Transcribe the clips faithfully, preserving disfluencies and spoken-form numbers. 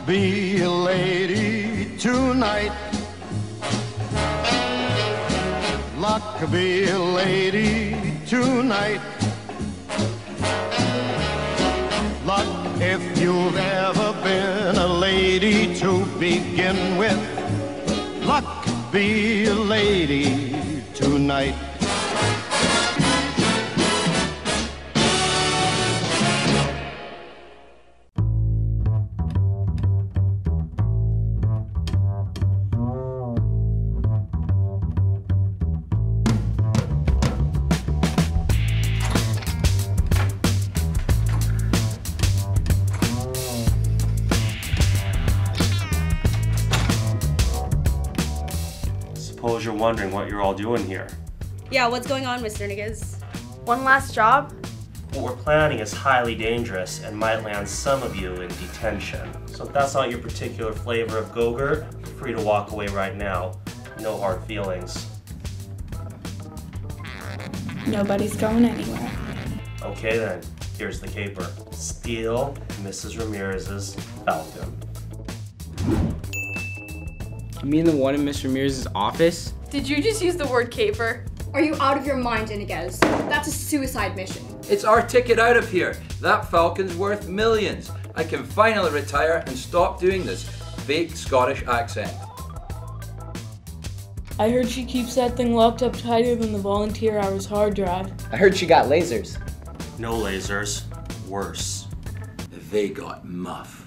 be a lady tonight. Luck be a lady tonight. Luck, if you've ever been a lady to begin with. Luck, be a lady tonight. Suppose you're wondering what you're all doing here. Yeah, what's going on, Mister Yniguez? One last job? What we're planning is highly dangerous and might land some of you in detention. So if that's not your particular flavor of Go-Gurt, feel free to walk away right now. No hard feelings. Nobody's going anywhere. Okay then, here's the caper. Steal Missus Ramirez's Falcon. You mean the one in Mister Ramirez's office? Did you just use the word caper? Are you out of your mind, Yniguez? That's a suicide mission. It's our ticket out of here. That Falcon's worth millions. I can finally retire and stop doing this fake Scottish accent. I heard she keeps that thing locked up tighter than the volunteer hours hard drive. I heard she got lasers. No lasers. Worse. They got muff.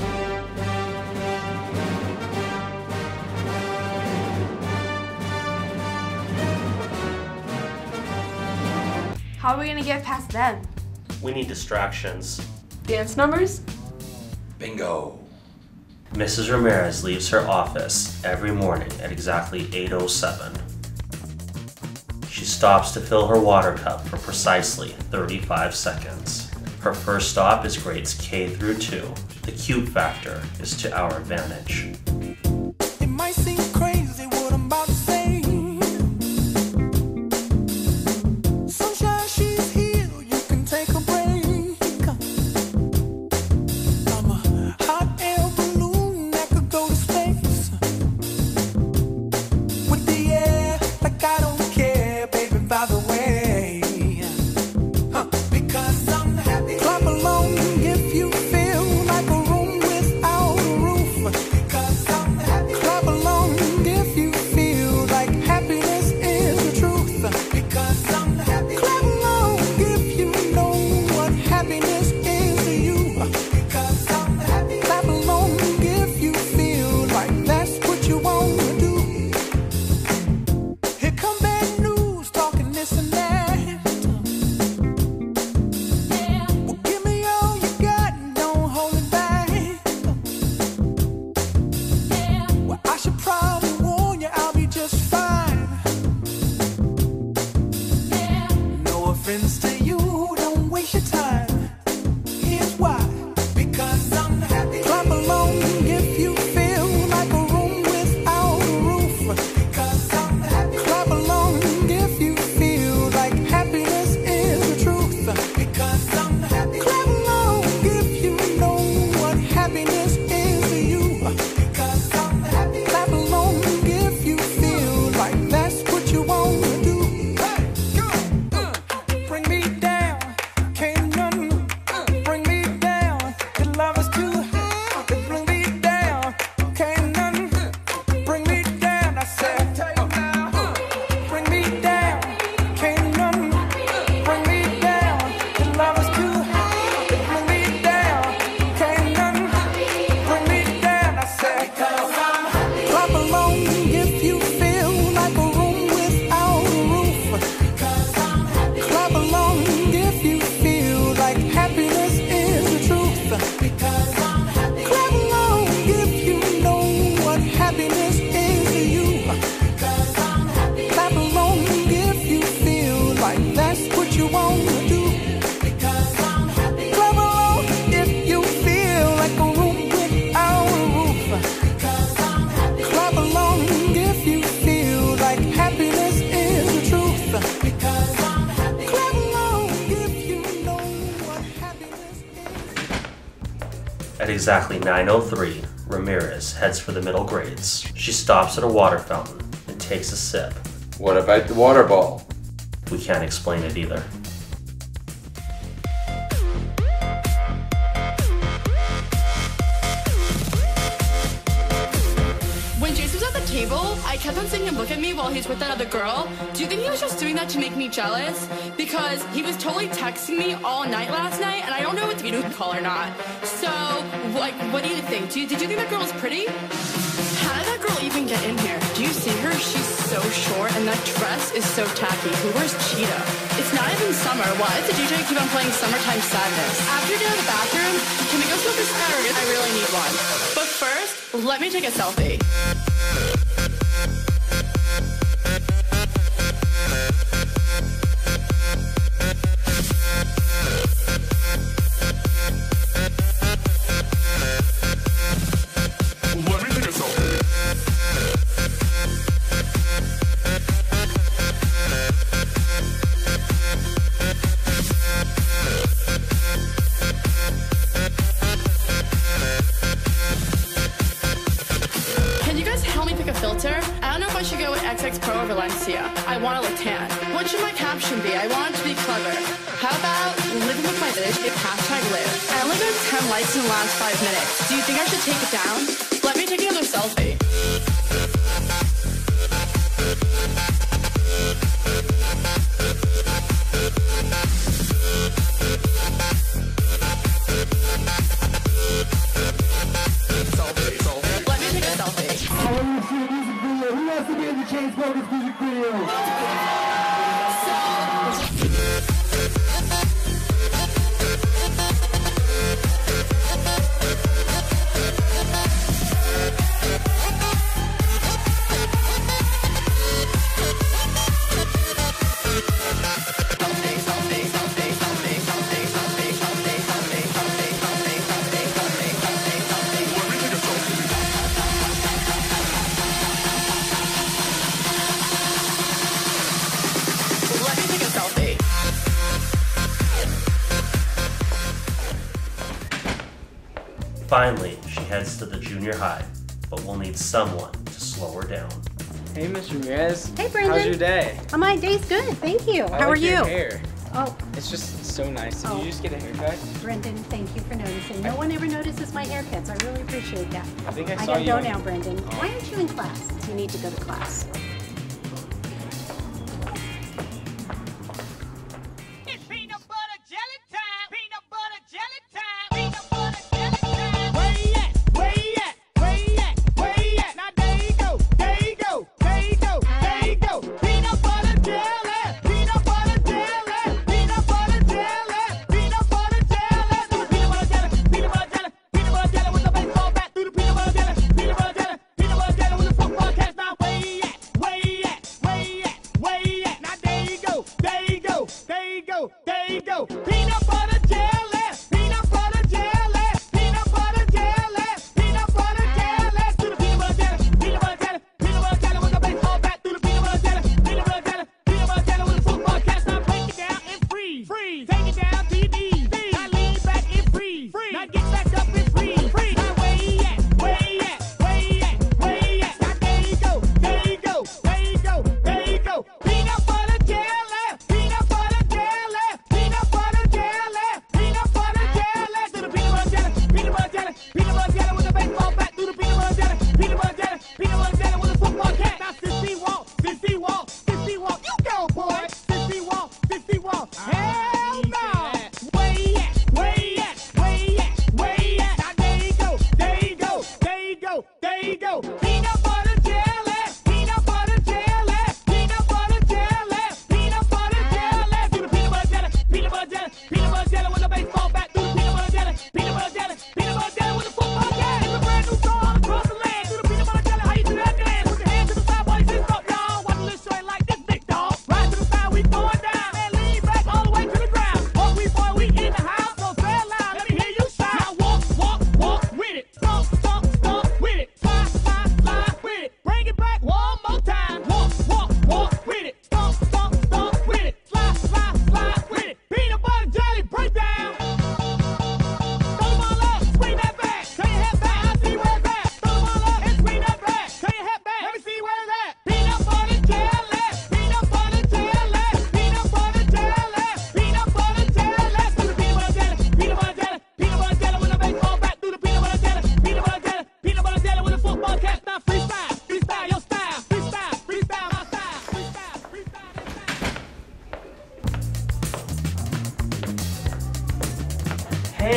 How are we gonna get past them? We need distractions. Dance numbers? Bingo. Missus Ramirez leaves her office every morning at exactly eight oh seven. She stops to fill her water cup for precisely thirty-five seconds. Her first stop is grades K through two. The cube factor is to our advantage. It might seem crazy what I'm about to say. Sunshine, she's here, you can take a break. I'm a hot air balloon that could go to space. With the air, like I don't care, baby, by the way. Huh. Because I'm happy. Clap along if you feel like a room without a roof. Because I'm happy. Clap along if you feel like happiness is the truth. Because I'm happy. Clap along if you know what happiness is to you. Because I'm happy. Clap along if you feel like that's what you want to do. Here come bad news, talking this and that. Well, give me all you got and don't hold it back. Well, I should probably warn you, I'll be just fine. No offense to you, don't waste your time. Here's why. Because I'm happy. Clap along if you feel like a room without a roof. Because I'm happy. Clap along if you feel like happiness is the truth. Because I'm happy. Clap along if you know what happiness is to you. Because I'm happy. Clap along if you feel like that's what you want to do. Hey, go, uh, bring me down, can't none bring me down. Your love is too high, to bring me down, can't none bring me down. I said, bring me down, can't none bring me down. Your love is too high, to bring me down, can't none bring me down. I said, clap along if you feel like a room without a roof. Clap along if you feel like happiness is the truth. Clap along if you know what happiness is to you. Clap along if you feel like that's what you want to do. Clap along if you feel like a room without a roof. Clap along if you feel like happiness is the truth. Clap along if you know what happiness is. At exactly nine oh three, Ramirez heads for the middle grades. She stops at a water fountain and takes a sip. What about the water bottle? We can't explain it either. When Jason was at the table, I kept on seeing him look at me while he's with that other girl. Do you think he was just doing that to make me jealous? Because he was totally texting me all night last night, and I don't know if you call or not. So, like, what do you think? Do you, did you think that girl was pretty? How did that girl even get in here? Do you see her? She's so short, and that dress is so tacky. Who wears cheetah? It's not even summer. Why does the D J keep on playing Summertime Sadness? After you're down to the bathroom, can we go smoke a cigarette? I really need one. But first, let me take a selfie. I don't know if I should go with X X Pro or Valencia. I want to look tan. What should my caption be? I want it to be clever. How about living with my bitch, if hashtag live. I only got ten likes in the last five minutes. Do you think I should take it down? Let me take another selfie. Selfie, selfie. Let me take a selfie. Who wants to be in the Chainsmokers music video? Finally, she heads to the junior high, but we'll need someone to slow her down. Hey, Miss Ramirez. Hey, Brendan. How's your day? Oh, my day's good, thank you. I How like are your you? Hair. Oh, It's just so nice. Did Oh. you just get a haircut? Brendan, thank you for noticing. No one ever notices my haircuts. I really appreciate that. I think I I saw gotta you. go on- now, Brendan. Oh. Why aren't you in class? You need to go to class. It's peanut butter jelly time. Peanut butter jelly time. Peanut butter jelly time. Where you at? Where you at? Where you at? Where you at? Now there you go. There you go. There you go. There you go. Peanut butter jelly. Peanut butter jelly. Peanut butter jelly. Peanut butter jelly. Do the peanut butter jelly. Peanut butter jelly. Peanut butter jelly with the baseball bat. Do the peanut butter jelly. Peanut butter jelly. Peanut butter jelly with the football cast. Now where you at? Where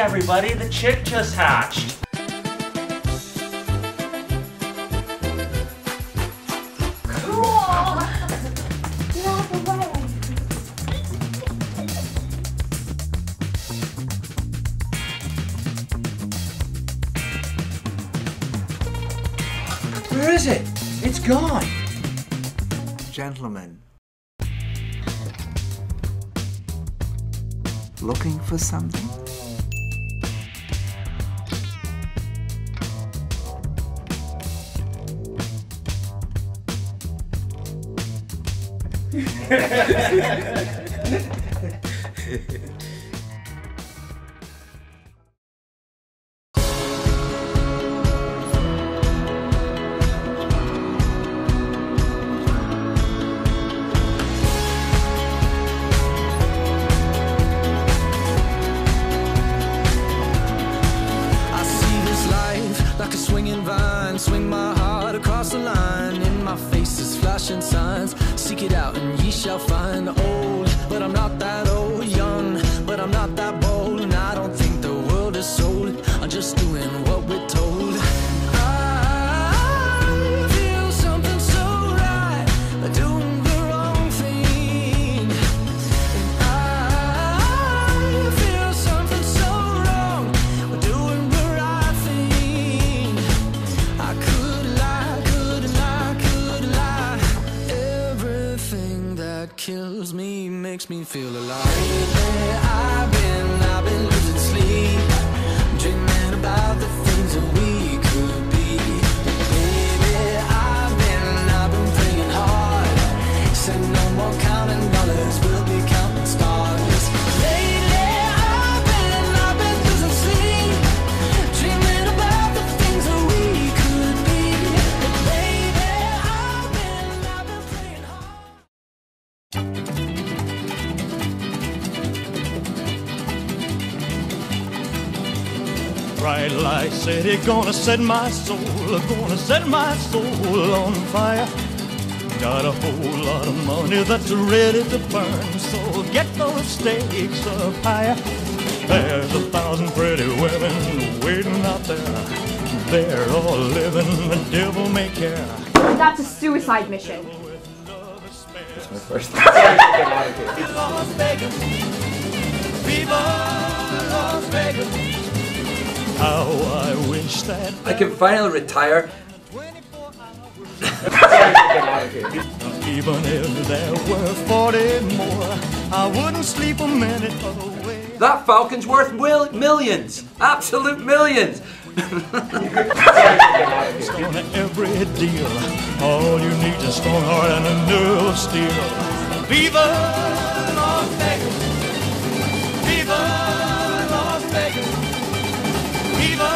everybody, the chick just hatched. Cool! Get out the way. Where is it? It's gone. Gentlemen, looking for something? Like a swinging vine, swing my heart across the line. In my face is flashing signs. Seek it out and ye shall find. Old, but I'm not that old. Young, but I'm not that bold. And I don't think the world is sold. I'm just doing what we're told. I feel something so right, doing the wrong thing. And I feel something so wrong, doing the right thing. I could lie, could lie, could lie. Everything that kills me makes me feel alive. Lately I've been, I've been losing sleep, dreaming about the things that we could be. Baby, I've been, I've been praying hard. Said no more counting dollars, we'll be counting stars. Lately I've been, I've been losing sleep, dreaming about the things that we could be. But baby, I've been, I've been praying hard. Bright light city, gonna set my soul, gonna set my soul on fire. Got a whole lot of money that's ready to burn, so get those stakes up higher. There's a thousand pretty women waiting out there. They're all living the devil may care. That's a suicide mission. That's my first Las Vegas, Viva Las Vegas. How I wish that I can finally retire. even if there were forty more, I wouldn't sleep a minute away. That falcon's worth will millions. Absolute millions. On every deal, all you need is a strong heart and a nerve of steel. Viva Las Vegas, Viva Las Vegas, Viva